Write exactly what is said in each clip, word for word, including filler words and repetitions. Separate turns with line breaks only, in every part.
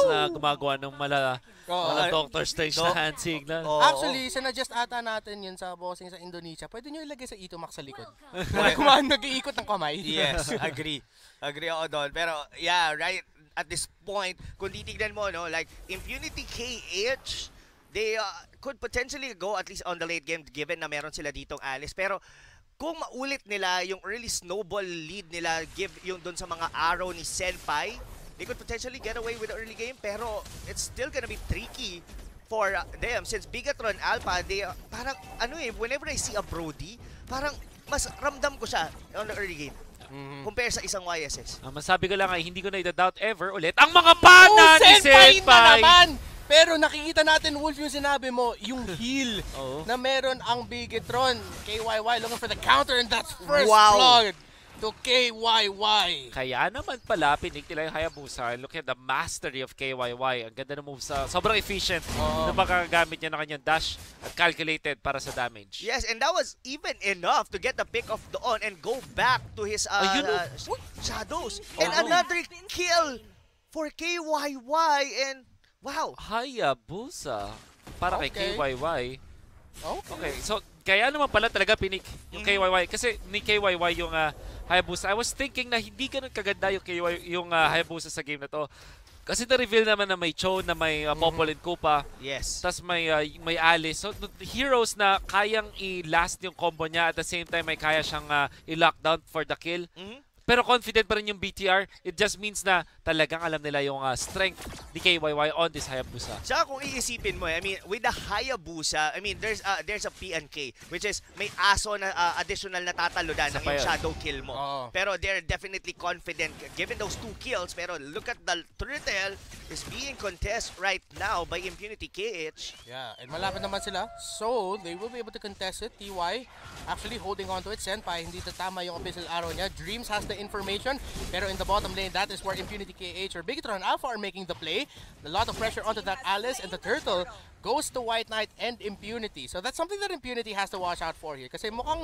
na gumagawa ng mala,
Oh,
mala
uh,
Doctor Strange no? na hand signal.
Oh, actually, sinadjust ata natin yun sa bossing sa Indonesia. Pwede nyo ilagay sa Itomax sa likod. Kung nag-iikot ng kamay.
Yes, agree. Agree ako doon. Pero, yeah, right at this point, kung titignan mo, no, like, Impunity K H, they uh, could potentially go at least on the late game given na meron sila ditong Alice. Pero, kung maulit nila yung early snowball lead nila give yung doon sa mga arrow ni Senpai, they could potentially get away with the early game. Pero, it's still gonna be tricky for uh, them since Bigatron Alpha, they uh, parang, ano eh, whenever I see a Brody, parang mas ramdam ko siya on the early game. Mm-hmm. Compare sa isang Y S S.
Ang masabi ko lang ay hindi ko na i-doubt ever ulit ang mga pana
oh,
ni
Senpai!
Senpai!
Na naman! Pero nakikita natin, Wolf, yung sinabi mo, yung heal
oh.
na meron ang Bigatron. K Y Y looking for the counter and that's first
wow.
blood to K Y Y.
Kaya naman pala, pinik nila yung Hayabusa. Look at the mastery of K Y Y. Ang ganda ng move sa sobrang efficient oh. na pagkagamit niya ng kanyang dash at calculated para sa damage.
Yes, and that was even enough to get the pick of Doon and go back to his uh,
Ayun,
uh, shadows.
Oh.
And another kill for K Y Y and wow.
Hayabusa para
okay.
kay K Y Y.
Okay.
Okay, so kaya naman pala talaga pinik yung mm-hmm. K Y Y kasi ni K Y Y yung uh, Hayabusa. I was thinking na hindi ganun kaganda yung K Y Y, yung uh, Hayabusa sa game na to. Kasi na-reveal naman na may Cho, na may uh, Popol and Koopa.
Yes.
Tapos may, uh, may Alice. So, heroes na kayang i-last yung combo niya at the same time may kaya siyang uh, i-lockdown for the kill. Mm-hmm. Pero confident pa rin yung B T R. It just means na talagang alam nila yung uh, strength ni K Y Y on this Hayabusa.
Saka kung iisipin mo, I mean, with the Hayabusa, I mean, there's uh, there's a P N K, which is may aso na uh, additional na tatalodan ng yung shadow kill mo.
Oh.
Pero they're definitely confident given those two kills. Pero look at the turtle is being contested right now by Impunity K H.
Yeah, and malapit naman sila. So, they will be able to contest it. T Y actually holding on to it. Senpai, hindi tatama yung abyssal arrow niya. Dreams has the information, pero in the bottom lane, that is where Impunity K H or Bigatron Alpha are making the play. A lot of pressure onto that Alice, and the turtle goes to White Knight and Impunity. So that's something that Impunity has to watch out for here. Kasi mukhang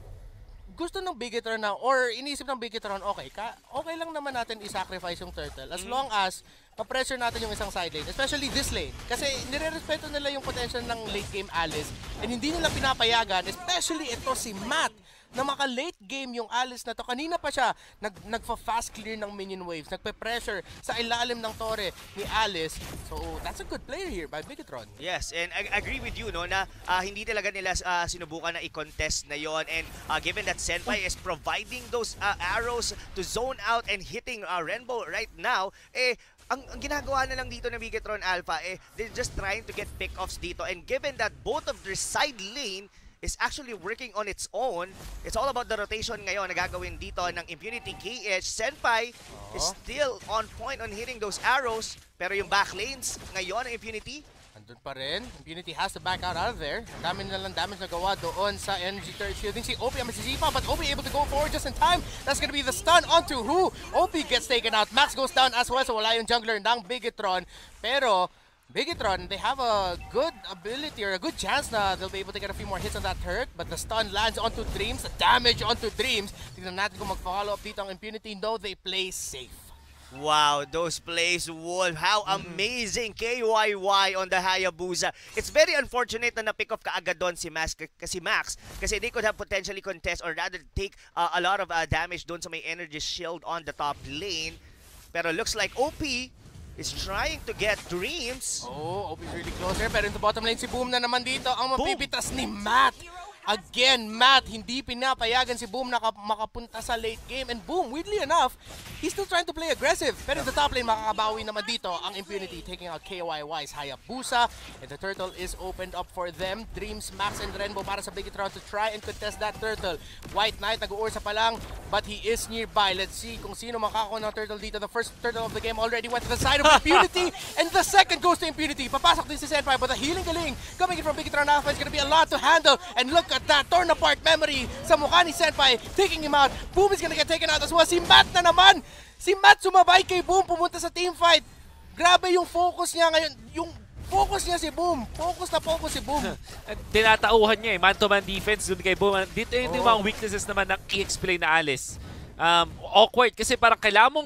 gusto ng Bigatron na, or inisip ng Bigatron, okay, ka, okay lang naman natin i-sacrifice yung turtle as long as pa-pressure natin yung isang side lane, especially this lane. Kasi nire-respeto nila yung potential ng late game Alice and hindi nila pinapayagan, especially ito si Matt, na maka-late game yung Alice na to. Kanina pa siya nag nagfa-fast clear ng minion waves, nagpe-pressure sa ilalim ng torre ni Alice. So, that's a good player here by Bigatron.
Yes, and I agree with you, no, na uh, hindi talaga nila uh, sinubukan na i-contest na yon. And uh, given that Senpai is providing those uh, arrows to zone out and hitting uh, Rainbow right now, eh, ang, ang ginagawa na lang dito ng Bigatron Alpha, eh, they're just trying to get pick-offs dito. And given that both of their side lane is actually working on its own. It's all about the rotation ngayon na gagawin dito ng Impunity K H. Senpai oh. is still on point on hitting those arrows. Pero yung back lanes ngayon ng Impunity,
andun pa rin. Impunity has to back out out of there. Ang dami na lang damage na gawa doon sa energy turret shielding. Si O P ang masisipa, but O P able to go forward just in time. That's gonna be the stun onto who? O P gets taken out. Max goes down as well, so wala yung jungler ng Bigatron. Pero Bigatron, they have a good ability or a good chance na they'll be able to get a few more hits on that turret, but the stun lands onto Dreams, the damage onto Dreams. Tingnan natin kung mag-follow up dito ang Impunity. No, they play safe.
Wow, those plays, Wolf. How amazing K Y Y on the Hayabusa. It's very unfortunate na na-pick off kaagad doon si Max, kasi Max, kasi they could have potentially contest or rather take uh, a lot of uh, damage doon sa may energy shield on the top lane. Pero looks like O P is trying to get Dreams.
Oh, O P is really close here. Pero in the bottom lane, si Boom na naman dito ang mapipitas ni Matt. Again, Matt, hindi pinapayagan si Boom na makapunta sa late game. And Boom, weirdly enough, he's still trying to play aggressive. Pero in the top lane, makakabawi naman dito ang Impunity, taking out K Y Y's Hayabusa. And the turtle is opened up for them. Dreams, Max, and Rainbow para sa Bigatron to try and contest that turtle. White Knight, nag-uursa pa lang, but he is nearby. Let's see kung sino makakakuha ng turtle dito. The first turtle of the game already went to the side of Impunity. And the second goes to Impunity. Papasok din si Senpai, but the healing galing coming in from Bigatron Alpha is gonna be a lot to handle. And look at that, torn apart memory sa mukha ni Senpai, taking him out. Boom is gonna get taken out as well. Si Matt na naman! Si Matt sumabay kay Boom, pumunta sa team fight. Grabe yung focus niya ngayon. Yung focus niya si Boom. Focus na focus si Boom.
Tinatauhan niya eh, man-to-man defense dun kay Boom. Dito yung oh. mga weaknesses naman na i-explain na Alice. Um, awkward kasi parang kailangan mong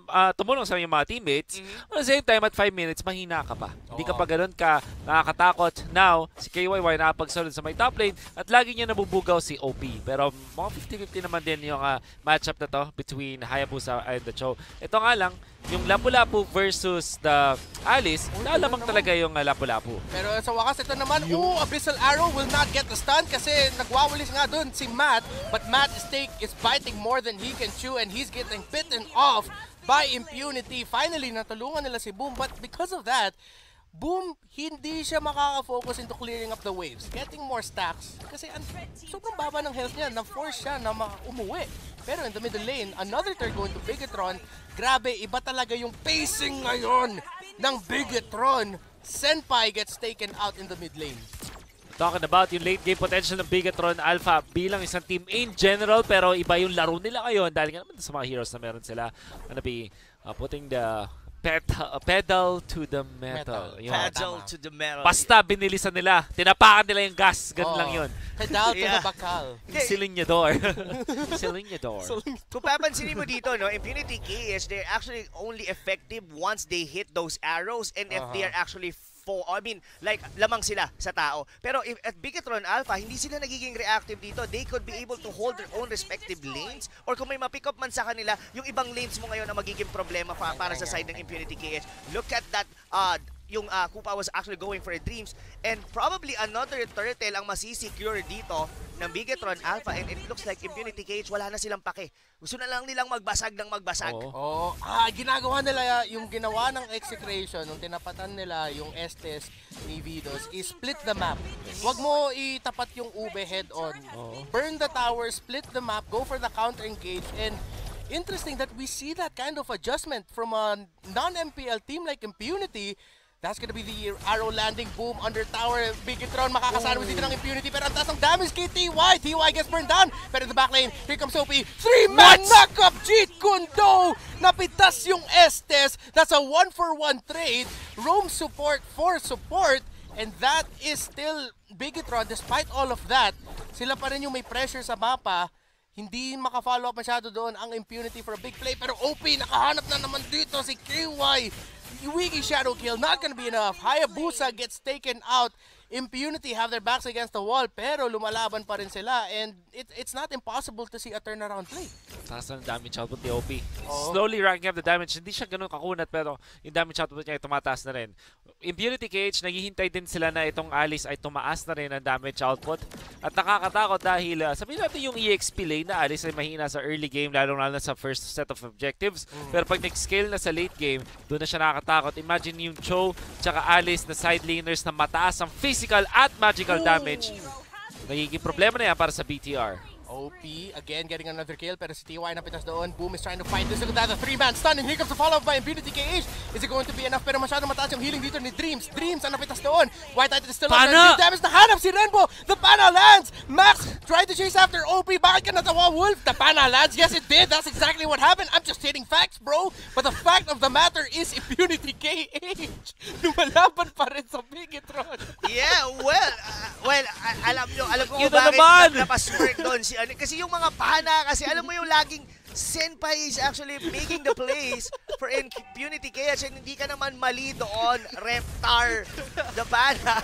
uh, tumulong sa iyong mga teammates.
Mhm.
At the same time, at five minutes, mahina ka pa. Hindi ka
Oo.
pa ganun ka nakakatakot. Now, si K Y Y nakapagsunod sa may top lane at lagi niya nabubugaw si O P. Pero mga fifty fifty naman din yung uh, matchup na to between Hayabusa and the Cho. Ito nga lang, yung Lapu-Lapu versus the Alice, lalamang talaga yung uh, Lapu-Lapu.
Pero sa wakas, ito naman, oh, Abyssal Arrow will not get the stun kasi nagwawalis nga dun si Matt. But Matt is, take, is biting more than he can chew and he's getting bitten off by Impunity. Finally, natulungan nila si Boom. But because of that, Boom, hindi siya makaka-focus into clearing up the waves. Getting more stacks. Kasi an sobrang baba ng health niya. Na-force siya na umuwi. Pero in the middle lane, another turn going to Bigetron. Grabe, iba talaga yung pacing ngayon ng Bigetron. Senpai gets taken out in the mid lane.
Talking about yung late game potential ng Bigetron Alpha bilang isang team in general, pero iba yung laro nila ngayon dahil nga naman sa mga heroes na meron sila. Gonna be uh, putting the pedal, uh, pedal to the metal.
Metal.
Yun.
Pedal to the metal.
Basta binilisan nila, tinapakan nila yung gas, ganun
Oo.
lang yun.
Pedal to
Yeah.
the bakal.
Silinyador. Silinyador.
Kung papansinin mo dito, no, Impunity K H, they're actually only effective once they hit those arrows and if they are actually for, I mean, like, lamang sila sa tao. Pero if, at Bigetron Alpha, hindi sila nagiging reactive dito. They could be able to hold their own respective lanes or kung may ma-pick up man sa kanila, yung ibang lanes mo ngayon na magiging problema pa, para sa side ng Impunity K H. Look at that, uh, yung uh, Kupa was actually going for a Dreams and probably another turtle ang masisecure dito ng Bigetron Alpha and it looks like Impunity K H wala na silang pake. Gusto na lang nilang magbasag ng magbasag.
Oo.
Oh, ah, ginagawa nila yung ginawa ng execration, nung tinapatan nila yung Estes ni Vidos, is split the map. Huwag mo itapat yung Ube head on.
Oo.
Burn the tower, split the map, go for the counter engage, and interesting that we see that kind of adjustment from a non-M P L team like Impunity. That's gonna be the arrow landing, Boom, under tower, Bigetron, makakasama dito ng Impunity, pero ang taas ng damage kay T Y. T Y gets burned down, pero in the back lane, here comes O P. Three-man knock-up, Jeet Kundo! Napitas yung Estes. That's a one-for-one trade. Roam support for support, and that is still Bigetron. Despite all of that, sila pa rin yung may pressure sa mapa. Hindi maka-follow up masyado doon ang Impunity for a big play, pero O P, nakahanap na naman dito si K Y. Wiki Shadow Kill, not gonna be enough. Hayabusa gets taken out. Impunity have their backs against the wall, pero lumalaban pa rin sila. And it, it's not impossible to see a turnaround play.
Taas na ng damage output ni O P.
Oo.
Slowly ranking up the damage. Hindi siya ganun kakunat pero yung damage output niya ay tumataas na rin. Impunity K H, naghihintay din sila na itong Alice ay tumaas na rin ang damage output. At nakakatakot dahil uh, sabihin natin yung E X P lane na Alice ay mahina sa early game lalong-lalo na sa first set of objectives.
Mm.
Pero pag nag-scale na sa late game, doon na siya nakakatakot. Imagine yung Cho tsaka Alice na side laners na mataas ang physical at magical damage. Nagiging problema na yan para sa B T R.
O P again getting another kill, pero si T Y napitas doon. Boom is trying to fight this. Look at that, a three-man stun, and here comes the follow-up by Impunity K H. Is it going to be enough? Pero masyado mataas yung healing dito ni Dreams. Dreams ang napitas doon. White Knight is still on
Pana!
damage. Nahanap si Renbo. The Pana lands. Max tried to chase after O P. Bakit ka natawa, Wolf? The Pana lands. Yes, it did. That's exactly what happened. I'm just stating facts, bro. But the fact of the matter is Impunity K H lumalaban pa rin sa Bigetron.
Yeah, well, uh, well, a- alam nyo, alam ko
Yun
kung
na
bakit
naman!
na- napasword doon si ano. Kasi yung mga pana, kasi alam mo yung laging Senpai is actually making the plays for Impunity K H and hindi ka naman mali doon, Reptar, the pana.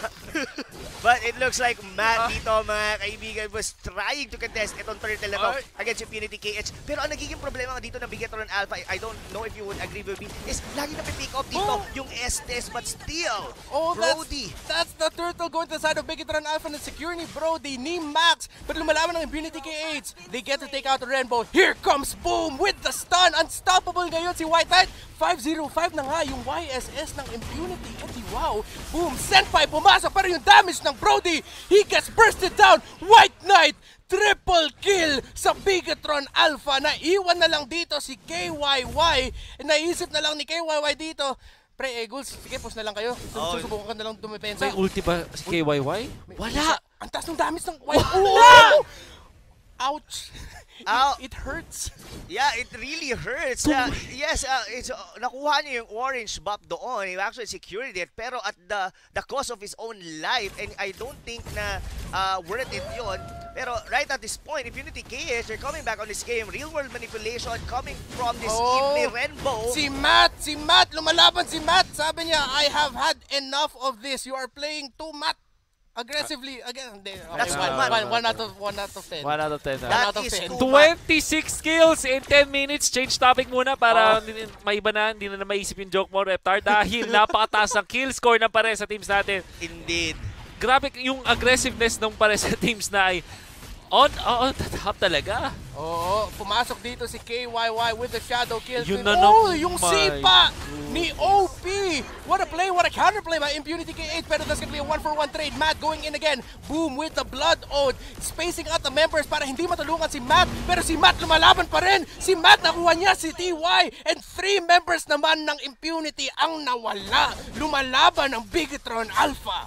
But it looks like Matt dito, mga kaibigan, was trying to contest itong turtle na to against Impunity K H. Pero ang nagiging problema nga dito ng Bigetron Alpha, I don't know if you would agree with me, is lagi na pick up dito
Oh.
yung Estes, but still,
Oh, that's,
Brody.
that's the turtle going to the side of Bigetron Alpha and secure ni Brody, ni Max. But lumalaban ng Impunity K H. They get to take out the Rainbow. Here comes Boom with the stun. Unstoppable ngayon si White Knight. five oh five na nga yung Y S S ng Impunity. And wow, Boom, Senpai pumasok pero yung damage ng Brody, he gets bursted down. White Knight, triple kill sa Bigetron Alpha. Naiwan na lang dito si K Y Y. Naisip na lang ni K Y Y dito, pre, Eagles, sige, post na lang kayo.
Oh.
Susubukan ka na lang dumipensa.
May ulti ba si K Y Y? Wala!
Ang taas ng damage ng Y S S. Wala! Ouch!
Ow.
It, it hurts.
Yeah, it really hurts. Uh, yes, uh, it's, uh, nakuha niya yung orange buff doon. He actually secured it, pero at the the cost of his own life. And I don't think na uh, worth it yun. Pero right at this point, Impunity K H, they're coming back on this game. Real world manipulation coming from this
Oh,
Evelyn Rainbow.
Si Matt! Si Matt! Lumalaban si Matt! Sabi niya, I have had enough of this. You are playing too Matt. Aggressively, again, okay,
That's
one,
one.
one, one out of one out of ten.
one out of ten.
One
That
out of
is
ten.
too
twenty-six kills in ten minutes. Change topic muna para oh. may iba na, hindi na, na maisip yung joke mo, Reptar. Dahil napakataas ang kill score ng pare sa teams natin.
Indeed.
Grabe yung aggressiveness ng pare sa teams na ay on, on, top talaga.
Oo, pumasok dito si K Y Y with the shadow kill.
Yun
na,
na
oh,
na-
yung
my
sipa
God.
ni O P. What a play, what a counterplay by Impunity K H. Pero that's gonna be a one for one trade. Matt going in again. Boom with the Blood Ode. Spacing out the members para hindi matulungan si Matt. Pero si Matt lumalaban pa rin. Si Matt nakuha niya si T Y. And three members naman ng Impunity ang nawala. Lumalaban ang Bigetron Alpha.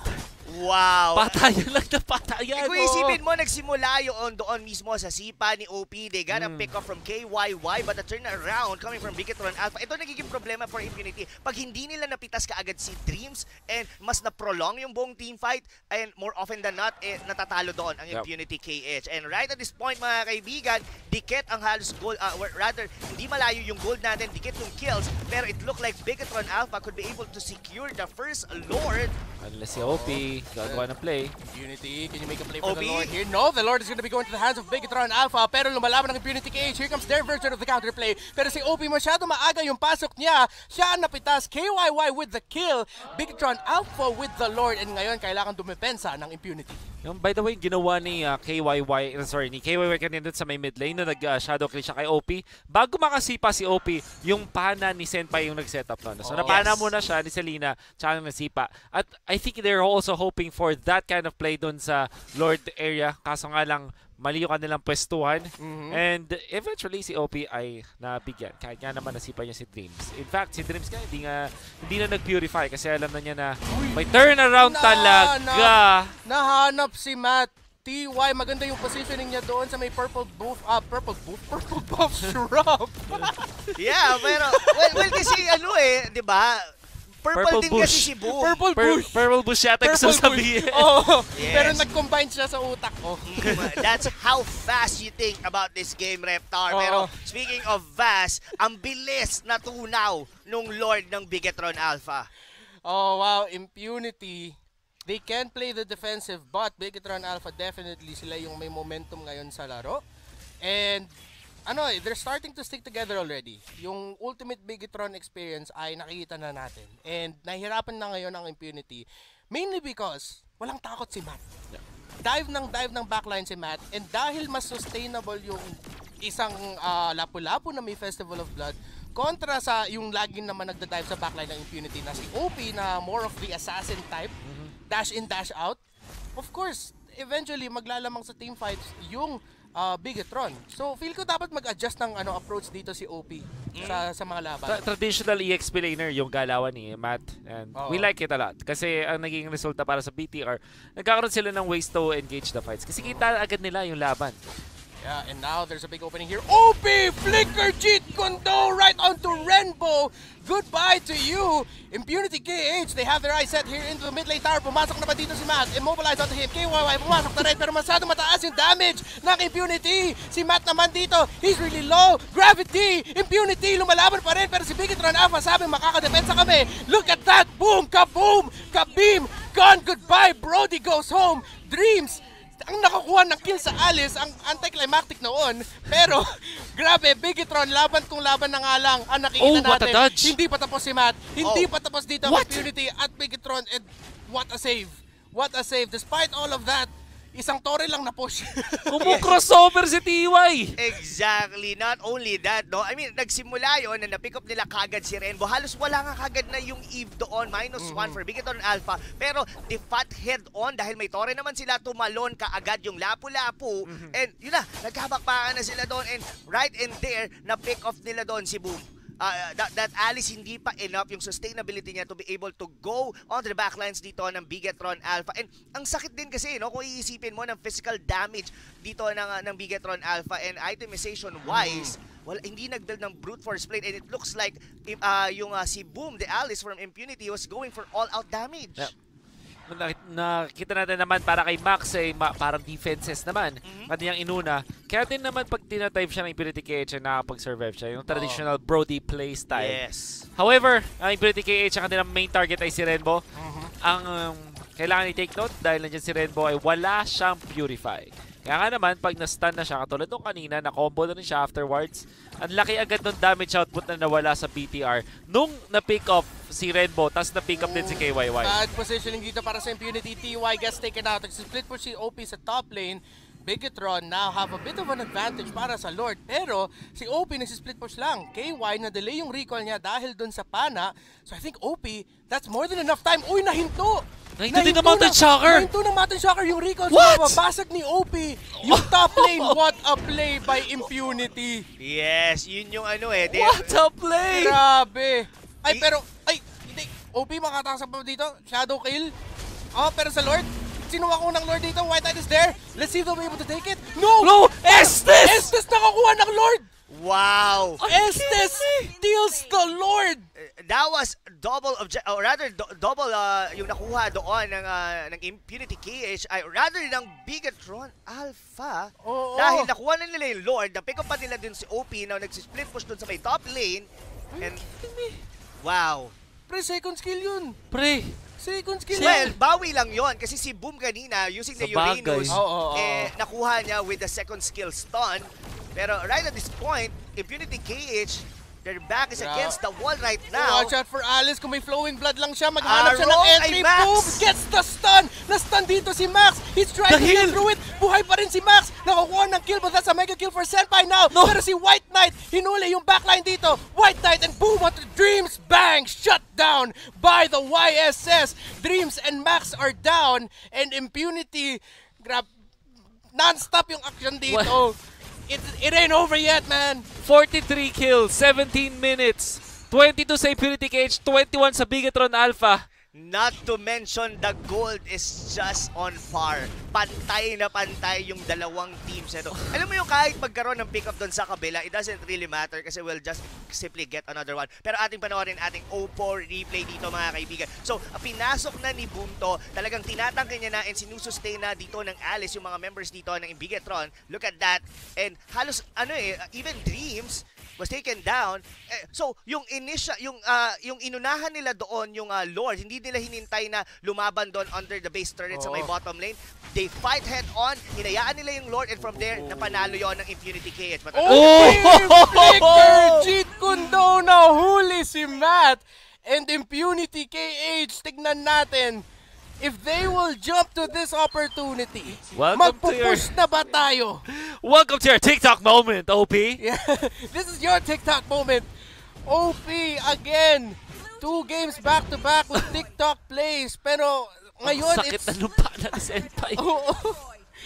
Wow.
Patayan lang na patayan.
Eh, kung
oh.
isipin mo, nagsimula yun doon mismo sa sipa ni O P. They got a
Mm.
pick up from K Y Y, but the turnaround coming from Bigetron Alpha. Ito nagiging problema for Impunity. Pag hindi nila napitas kaagad si Dreams and mas na-prolong yung buong team fight, and more often than not, eh, natatalo doon ang
Yep.
Impunity K H. And right at this point, mga kaibigan, dikit ang halos goal, uh, or rather, hindi malayo yung goal natin, dikit yung kills, pero it looked like Bigetron Alpha could be able to secure the first Lord.
Unless si O P gagawa ng play.
Impunity, can you make a play for
O P?
the Lord here? No, the Lord is going to be going to the hands of Bigetron Alpha. Pero lumalaban ng Impunity K H. Here comes their version of the counterplay. Pero si O P masyado maaga yung pasok niya. Siya ang napitas. K Y Y with the kill. Bigetron Alpha with the Lord. And ngayon, kailangan dumepensa ng Impunity.
Yung, by the way, ginawa ni uh, K Y Y, uh, sorry, ni K Y Y kanina dun sa may mid lane na nag-shadow uh, kill siya kay O P. Bago makasipa si O P, yung pana ni Senpai yung nag-setup nun. So,
Oh,
napana
yes.
muna siya ni Selena, tsaka nasipa. At I think they're also hoping for that kind of play dun sa Lord area. Kaso nga lang, mali yung kanilang pwestuhan.
Mhm.
And eventually, si O P ay nabigyan. Kahit nga naman nasipa niya si Dreams. In fact, si Dreams nga, hindi, nga, hindi na nag-purify kasi alam na niya na may turnaround
Na-
talaga.
Nahanap si Matt. T Y, maganda yung positioning niya doon sa may purple buff, ah, purple buff, purple buff shrub.
Yeah, pero, well, well kasi ano eh, di ba? Purple,
Purple
din
bush.
kasi si Boom.
Purple
Pur
bush.
purple bush yata gusto
Purple
sabihin.
bush. Oh,
Yes.
pero nag-combine siya sa utak ko.
Mm, That's how fast you think about this game, Reptar.
Oo.
Pero speaking of fast, ang bilis na tunaw nung Lord ng Bigetron Alpha.
Oh, wow, Impunity. They can play the defensive, but Bigetron Alpha definitely sila yung may momentum ngayon sa laro. And ano eh, they're starting to stick together already. Yung ultimate Bigetron experience ay nakikita na natin. And nahihirapan na ngayon ang Impunity. Mainly because walang takot si Matt. Dive ng dive ng backline si Matt. And dahil mas sustainable yung isang ah, lapu-lapu na may Festival of Blood, kontra sa yung laging naman nagda-dive sa backline ng Impunity na si O P na more of the assassin type, dash in, dash out. Of course, eventually maglalamang sa team fights yung uh, Bigetron. So feel ko dapat mag-adjust ng ano approach dito si O P sa sa mga laban.
Tra- traditional E X P laner yung galawan ni Matt. And
Oo.
we like it a lot. Kasi ang naging resulta para sa B T R, nagkakaroon sila ng ways to engage the fights. Kasi kita agad nila yung laban.
Yeah, and now there's a big opening here. O P! Flicker cheat Kondo right onto Rainbow. Goodbye to you. Impunity K H, they have their eyes set here into the mid lane tower. Pumasok na ba dito si Matt? Immobilized onto him. K Y Y pumasok na rin pero masyado mataas yung damage ng Impunity. Si Matt naman dito, he's really low. Gravity! Impunity! Lumalaban pa rin pero si Bigetron Alpha sabi makakadepensa kami. Look at that! Boom! Kaboom! Kabeam! Gone! Goodbye! Brody goes home. Dreams! Ang nakakuha ng kill sa Alice, ang anticlimactic noon. Pero, grabe, Bigetron, laban kung laban na nga lang ang nakikita
Oh, what a
natin.
dodge.
Hindi pa tapos si Matt. Hindi
Oh.
pa tapos dito ang
What?
Impunity at Bigetron. And what a save. What a save. Despite all of that, isang tore lang na push.
Kumu-crossover si T Y!
Exactly. Not only that, no? I mean, nagsimula yun na na-pick up nila kagad si Rainbow. Halos wala nga kagad na yung Eve doon. Minus one for Bigetron Alpha. Pero, the fat head on dahil may tore naman sila, tumalon kaagad yung lapu-lapu. And yun na, nagkabakbakan na sila doon. And right in there, na-pick off nila doon si Boom. uh, that, that Alice hindi pa enough yung sustainability niya to be able to go on the backlines dito ng Bigetron Alpha. And ang sakit din kasi, no, kung iisipin mo ng physical damage dito ng, uh, ng Bigetron Alpha and itemization-wise, mm. Well, hindi nag-build ng brute force plate and it looks like uh, yung uh, si Boom, the Alice from Impunity was going for all-out damage.
Yeah. Nakita natin naman para kay Max ay ma parang defenses naman. Mm-hmm. Kaniyang inuna. Kaya din naman pag tinatype siya ng Impunity K H ay nakapag-survive siya. Yung traditional oh. Brody play style.
Yes.
However, ang Impunity K H ang kanilang main target ay si Renbo. Mm-hmm. Ang um, kailangan i-take note dahil nandiyan si Renbo ay wala siyang Purify. Kaya nga naman, pag na-stun na siya, katulad nung kanina, na-combo na rin siya afterwards, ang laki agad ng damage output na nawala sa B T R nung na-pick off si Renbo, tapos na-pick up din si K Y Y.
Bad positioning dito para sa Impunity. T Y gets taken out. Split push si O P sa top lane. Bigetron now have a bit of an advantage para sa Lord. Pero si O P nagsisplit push lang. K Y na-delay yung recall niya dahil dun sa pana. So I think O P, that's more than enough time. Uy, nahinto!
Nahinto din ng Mountain Shocker!
Nahinto ng Mountain Shocker yung recall.
What?
So, mabasag ni O P yung top lane. What a play by Impunity.
Yes, yun yung ano eh. They,
What a play!
Grabe. Ay, pero, ay, hindi. O P makatakas pa dito. Shadow kill. Oh, pero sa Lord, sinuha ko ng Lord dito. White Knight is there. Let's see if they'll be able to take it. No!
No! Estes!
Estes nakakuha ng Lord!
Wow!
Estes steals the Lord!
That was double object, or rather do double uh, yung nakuha doon ng, uh, ng Impunity K H, ay rather ng Bigetron Alpha.
Oh,
dahil
oh.
nakuha na nila yung Lord, na-pick up pa nila dun si O P na nag-split push dun sa may top lane. And, wow.
Pre, second skill yun.
Pre.
Second skill
Well,
yun.
bawi lang yon kasi si Boom kanina, using the Uranus,
oh, oh, oh.
eh, nakuha niya with the second skill stun. Pero right at this point, Impunity K H, their back is
yeah.
against the wall right now.
Watch out for Alice. Kung may flowing blood lang siya, maghanap siya ng
Arrow
entry.
ay Max.
Boom! Gets the stun! Na-stun dito si Max. He's trying
The
to get
heal.
through it. Buhay pa rin si Max. Nakakuha ng kill, but that's a mega kill for Senpai now.
No.
Pero si White Knight, hinuli yung backline dito. White Knight and boom! What the Dreams bang! Shut down by the Y S S. Dreams and Max are down. And Impunity, grab, non-stop yung action dito. It, it ain't over yet, man.
forty-three kills, seventeen minutes, twenty-two sa Impunity K H, twenty-one sa Bigetron Alpha.
Not to mention, the gold is just on par. Pantay na pantay yung dalawang teams ito. Alam mo yung kahit magkaroon ng pick-up doon sa kabila, it doesn't really matter kasi we'll just simply get another one. Pero ating panoorin ating O P O replay dito mga kaibigan. So, pinasok na ni Boom to. Talagang tinatangke niya na and sinusustain na dito ng Alice yung mga members dito ng Bigetron. Look at that. And halos, ano eh, even Dreams was taken down. Eh, so, yung initial, yung, uh, yung inunahan nila doon, yung uh, Lord, hindi nila hinintay na lumaban doon under the base turret oh. sa may bottom lane. They fight head-on, hinayaan nila yung Lord, and from there, oh. napanalo yon ng Impunity K H. But,
oh! oh! Flicker! Cheat Kundo na huli si Matt! And Impunity K H, tignan natin. If they will jump to this opportunity, magpupush na ba tayo?
Welcome to your TikTok moment, O P.
Yeah, this is your TikTok moment. O P again, two games back-to-back with TikTok plays. Pero ngayon,
sakit
it's...
na lupa na ni Senpai.
Oh, oh.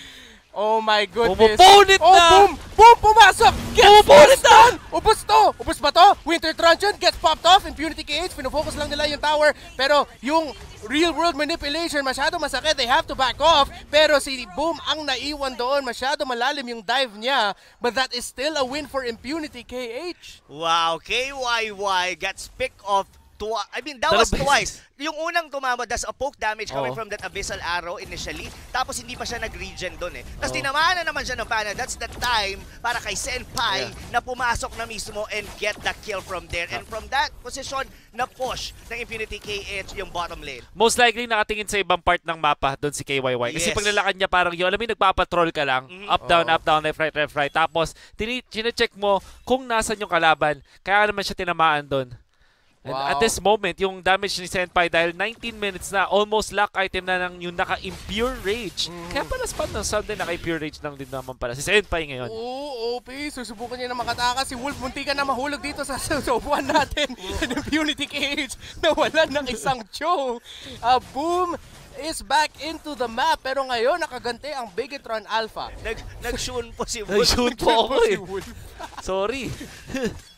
Oh my goodness.
Pumupunit
oh,
na!
Boom! Boom! Pumasok! Gets
Pumupunit na!
Ubus to! Ubus ba to? Winter Truncheon gets popped off. Impunity K H, pinofocus lang nila yung tower. Pero yung real-world manipulation, masyado masakit. They have to back off. Pero si Boom ang naiwan doon. Masyado malalim yung dive niya. But that is still a win for Impunity K H.
Wow, K Y Y gets picked off. Twi- I mean, that was twice. Yung unang tumama, that's a poke damage coming
oh.
from that Abyssal Arrow initially. Tapos hindi pa siya nag-regen doon eh. Tapos
oh.
tinamaan na naman siya ng pana. That's the time para kay Senpai yeah. na pumasok na mismo and get the kill from there. And from that position, na-push ng Impunity K H yung bottom lane.
Most likely nakatingin sa ibang part ng mapa doon si K Y Y. Kasi
yes.
paglalakad niya parang yun, alam mo yung nagpapatrol ka lang. Mm-hmm. Up, down, oh. up, down, left, right, left, right. Tapos, chine-check mo kung nasan yung kalaban. Kaya naman siya tinamaan doon. And
wow.
at this moment, yung damage ni Senpai dahil nineteen minutes na, almost lock item na ng yung naka-impure rage. Mm. Kaya pala spot ng Sunday, naka-impure rage lang din naman pala. Si Senpai ngayon.
Oo, O P, susubukan niya na makatakas. Si Wolf, munti ka na mahulog dito sa sobuan natin. And Impunity K H, nawalan ng isang Cho. Uh, Boom is back into the map. Pero ngayon, nakagante ang Bigetron Alpha.
Nag, Nag-shun po si Wolf.
Nag-shun po ako eh. Sorry.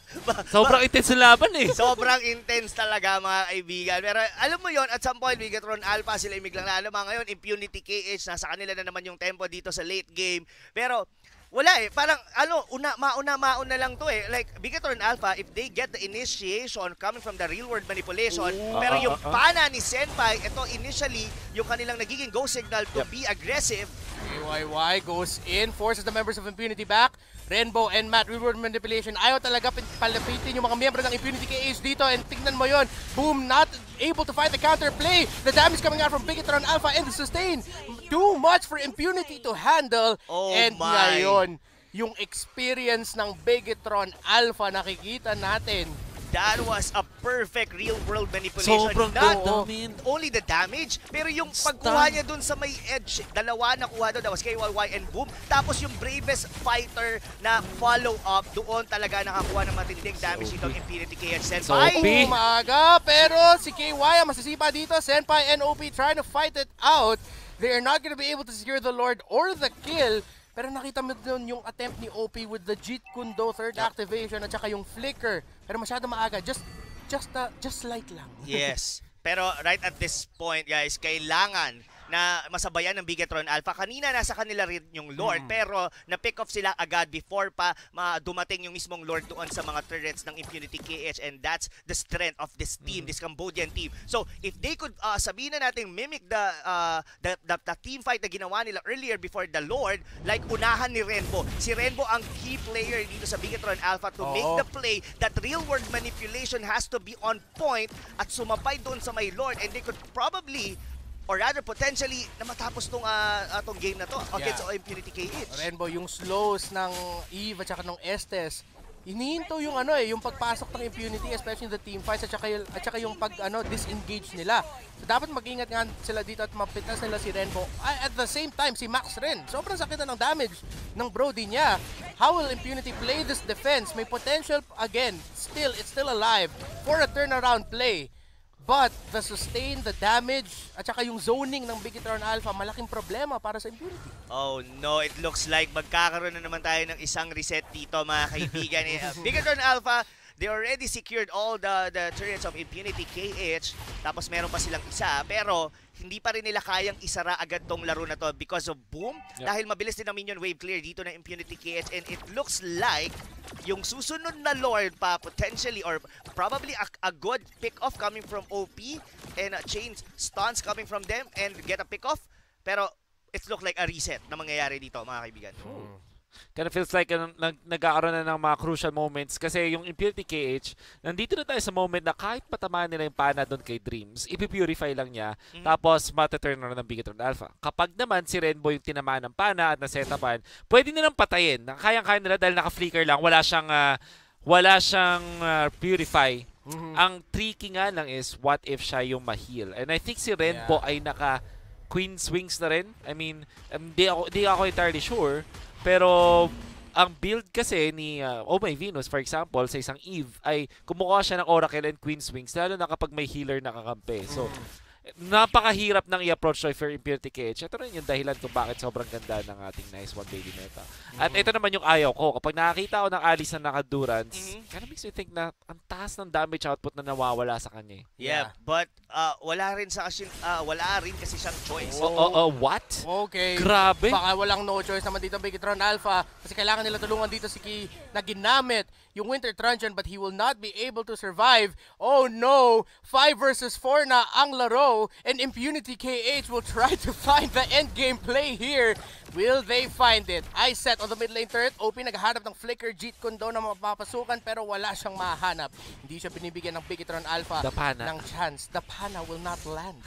Sobrang intense yung laban eh.
Sobrang intense talaga mga kaibigan. Pero alam mo yon, at some point, Bigatron Alpha, sila imiglang na alam mga ngayon, Impunity K H, nasa kanila na naman yung tempo dito sa late game. Pero wala eh, parang ano, una, mauna, mauna lang to eh. Like, Bigatron Alpha, if they get the initiation coming from the real world manipulation, Ooh. pero yung pana ni Senpai, ito initially, yung kanilang nagiging go signal to yep. be aggressive.
A Y Y goes in, forces the members of Impunity back. Rainbow and Matt, real world manipulation. Ayaw talaga palapitin yung mga miyembro ng Impunity K H dito, and tignan mo yon. Boom, not able to find the counter play. The damage coming out from Bigatron Alpha and the sustain. Too much for Impunity to handle.
Oh
and
my.
ngayon, yung experience ng Bigatron Alpha nakikita natin.
That was a perfect real-world manipulation.
Sobrang
Not
ganda.
only the damage, pero yung pagkuha niya dun sa may edge, dalawa na kuha doon, that was K Y Y and Boom. Tapos yung bravest fighter na follow-up, doon talaga nakakuha ng matinding damage itong Impunity K H Senpai.
Umaga, pero si K Y ang masisipa dito. Senpai and O P trying to fight it out. They are not going to be able to secure the Lord or the kill. Pero nakita mo doon yung attempt ni O P with the Jeet Kune Do third activation at saka yung flicker. Pero masyado maaga. Just, just, uh, just light lang.
Yes. Pero right at this point, guys, kailangan na masabayan ng Bigatron Alpha. Kanina nasa kanila rin yung Lord, mm. pero na-pick off sila agad before pa dumating yung mismong Lord doon sa mga turrets ng Impunity K H, and that's the strength of this team, mm. this Cambodian team. So, if they could, uh, sabihin na natin, mimic the, uh, the, the, the team fight na ginawa nila earlier before the Lord, like unahan ni Renbo. Si Renbo ang key player dito sa Bigatron Alpha to oh. make the play. That real-world manipulation has to be on point at sumabay doon sa may Lord, and they could probably or rather potentially na matapos tong uh, atong game na to against yeah. Impunity K H.
Rainbow, yung slows ng Eve at saka ng Estes, inihinto yung ano eh, yung pagpasok ng Impunity, especially the team fights at saka, at saka yung pag ano disengage nila. So dapat mag-ingat nga sila dito at mapitas nila si Rainbow. At the same time, si Max rin. Sobrang sakit na ng damage ng Brody niya. How will Impunity play this defense? May potential, again, still, it's still alive for a turnaround play. But the sustain, the damage, at saka yung zoning ng Bigatron Alpha, malaking problema para sa Impunity.
Oh no, it looks like magkakaroon na naman tayo ng isang reset dito mga kaibigan. Bigatron Alpha, they already secured all the, the turrets of Impunity K H, tapos meron pa silang isa, pero hindi pa rin nila kayang isara agad tong laro na to because of Boom, yep. dahil mabilis din ang minion wave clear dito ng Impunity K H, and it looks like yung susunod na Lord pa potentially or probably a, a good pick-off coming from O P and uh, chain stuns coming from them and get a pick-off, pero it look like a reset na mangyayari dito mga kaibigan.
Oh. Kind of feels like uh, nag nag-aaroon na ng mga crucial moments kasi yung Impunity K H, nandito na tayo sa moment na kahit patamaan nila yung pana doon kay Dreams, ipipurify lang niya, mm-hmm. tapos mataturn na ng Bigatron Alpha. Kapag naman si Rainbow yung tinamaan ng pana at nasetapan, pwede nilang patayin. Kayang-kaya nila dahil naka-flicker lang, wala siyang, uh, wala siyang uh, purify. Mm-hmm. Ang tricky nga lang is, what if siya yung ma-heal? And I think si Rainbow yeah. ay naka Queen Swings na rin. I mean, hindi um, ako, di ako entirely sure. Pero ang build kasi ni uh, Oh My Venus, for example, sa isang Eve, ay kumukuha siya ng Oracle and Queen Swings, lalo na kapag may healer na kakampi. So, napakahirap nang i-approach for Impunity K H. Ito rin yung dahilan kung bakit sobrang ganda ng ating nice one baby meta. At ito naman yung ayaw ko. Kapag nakakita ko ng Alice na naka-Durance, mm-hmm. kind of makes me think na ang taas ng damage output na nawawala sa kanya.
Yeah, yeah. but uh, wala rin sa kasi uh, wala rin kasi siyang choice.
Oh, oh, oh, what?
Okay.
Grabe.
Baka walang no choice naman dito Bigatron Alpha kasi kailangan nila tulungan dito si Ki na ginamit yung Winter Truncheon but he will not be able to survive. Oh no! five versus four na ang laro and Impunity K H will try to find the endgame play here. Will they find it? I set on the mid lane turret. O P naghahanap ng flicker, Jeet Kune Do na mapapasukan pero wala siyang mahanap. Hindi siya binibigyan ng Bigatron Alpha ng chance. The Pana will not land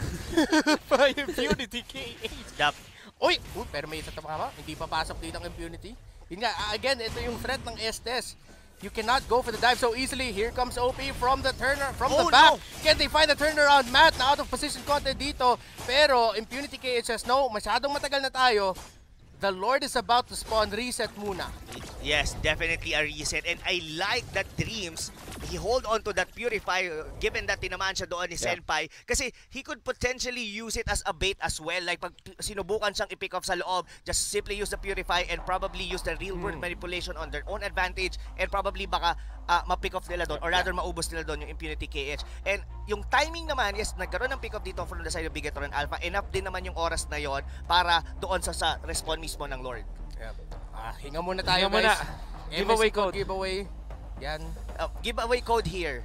by Impunity K H.
Yep.
Uy! Uy! Pero may isa tama. Hindi papasok dito ang Impunity. Yun nga, again, ito yung threat ng Estes. You cannot go for the dive so easily. Here comes O P from the turner, from
oh,
the back.
No.
Can they find the turnaround? Matt na out of position content dito. Pero Impunity K H says, no, masyadong matagal na tayo. the Lord is about to spawn, reset muna.
Yes, definitely a reset. And I like that Dreams, he hold on to that Purify uh, given that tinamaan siya doon ni
Yeah.
Senpai. Kasi he could potentially use it as a bait as well. Like pag sinubukan siyang i-pick off sa loob, just simply use the Purify and probably use the real world
Hmm.
manipulation on their own advantage and probably baka uh, ma-pick off nila doon or rather maubos nila doon yung Impunity K H. And yung timing naman, yes, nagkaroon ng pick off dito from the side of Bigetron Alpha. Enough din naman yung oras na yon para doon sa, sa respawn mismo ng Lord.
Yeah. Ah, hinga muna tayo,
Hinga muna.
guys.
Giveaway
M S C
code.
Giveaway. Yan.
Uh, giveaway code here.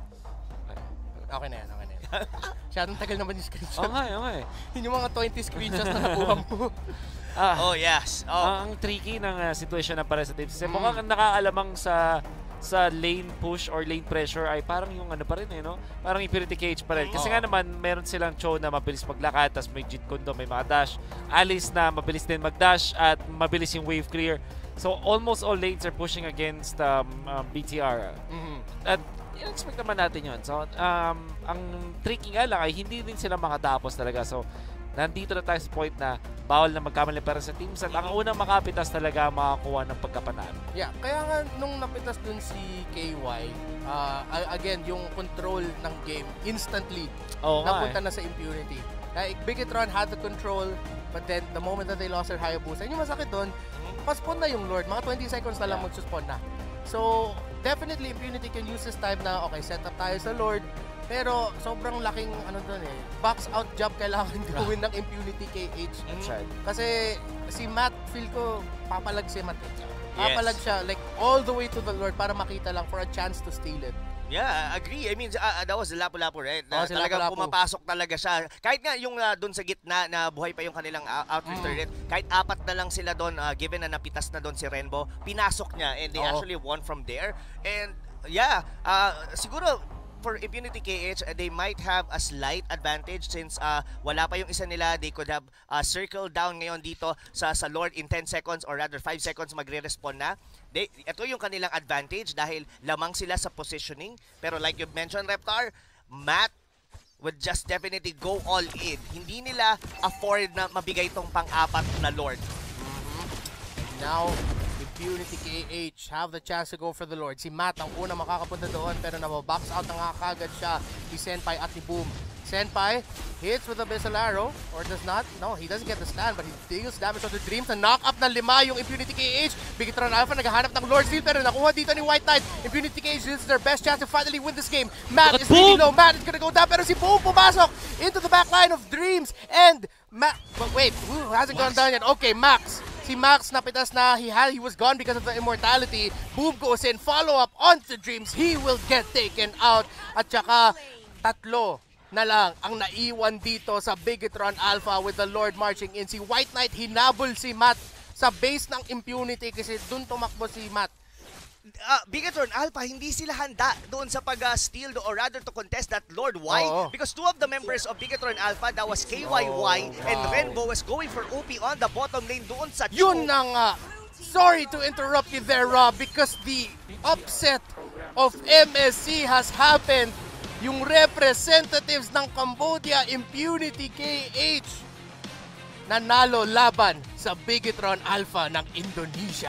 Okay na yan, okay na yan. Masyadong tagal naman yung screenshot.
Oo nga, oo nga eh.
Yun yung mga twenty screenshots na nakuha mo.
Ah,
Oh, yes. Oh.
ang tricky ng uh, situation na para sa team. Kasi
Mm.
mukhang nakaalamang sa sa lane push or lane pressure ay parang yung ano pa rin eh, no? Parang Impunity Cage pa rin. Kasi
Oo.
nga naman, meron silang Cho na mabilis maglakad, tapos may Jeet Kune Do, may mga dash. Alice na mabilis din mag-dash at mabilis yung wave clear. So almost all lanes are pushing against um, um, B T R.
Mhm.
At in-expect naman natin yun. So, um, ang tricky nga lang ay hindi din sila makatapos talaga. So, nandito na tayo sa point na bawal na magkamali para sa teams at ang unang makapitas talaga makakuha ng pagkapanalo.
Yeah, kaya nga nung napitas dun si K Y, uh, again, yung control ng game, instantly,
Oo nga
napunta
eh.
na sa Impunity. Like, Bigetron had the control, but then the moment that they lost their Hayabusa, yun yung masakit dun, pa-spawn na yung Lord. Mga twenty seconds na lang
Yeah.
magsuspawn na. So, definitely, Impunity can use this time na, okay, set up tayo sa Lord, pero sobrang laking, ano dun eh, box out job kailangan gawin ng Impunity K H.
That's right.
Kasi si Matt, feel ko, papalag si Matt. eh.
Yes.
Papalag siya, like, all the way to the Lord para makita lang for a chance to steal it.
Yeah, I agree. I mean, uh, that was the Lapu-Lapu, right? Na
Oo, si
talagang
Lapu-Lapu.
pumapasok talaga siya. Kahit nga yung uh, doon sa gitna na buhay pa yung kanilang uh, outer
Mm.
turret, kahit apat na lang sila doon, uh, given na napitas na doon si Renbo, pinasok niya and they
Oo.
actually won from there. And yeah, uh, siguro for Impunity K H, uh, they might have a slight advantage since uh, wala pa yung isa nila. They could have uh, circled down ngayon dito sa, sa Lord in ten seconds or rather five seconds magre-respawn na. They, ito yung kanilang advantage dahil lamang sila sa positioning. Pero like you mentioned, Reptar, Matt would just definitely go all in. Hindi nila afford na mabigay tong pang-apat na Lord.
Now, Impunity K H have the chance to go for the Lord. Si Matt ang una makakapunta doon pero nababox out na nga kagad siya ni Senpai at ni Boom. Senpai hits with a Abyssal Arrow or does not. No, he doesn't get the stand but he deals damage on the Dreams. Na knock up na lima yung Impunity K H. Bigetron Alpha naghahanap ng Lord Steal pero nakuha dito ni White Knight. Impunity K H, this is their best chance to finally win this game. Matt
Look at
is really
Boom!
low. Matt is gonna go down pero si Boom pumasok into the back line of Dreams and Matt, but wait, who hasn't gone down yet? Okay, Max. Si Max napitas na, he had he was gone because of the immortality. Boom goes in, follow up onto Dreams. He will get taken out. At saka tatlo na lang ang naiwan dito sa Bigetron Alpha with the Lord marching in. Si White Knight hinabol si Matt sa base ng Impunity kasi dun tumakbo si Matt.
Uh, Bigetron Alpha, hindi sila handa doon sa pag-steal or rather to contest that Lord. Why?
Oo.
Because two of the members of Bigetron Alpha, that was K Y Y and
wow.
Renbo, was going for O P on the bottom lane doon sa
Yun
Chu.
na nga. Sorry to interrupt you there, Rob, because the upset of M S C has happened. Yung representatives ng Cambodia, Impunity K H, nanalo laban sa Bigetron Alpha ng Indonesia.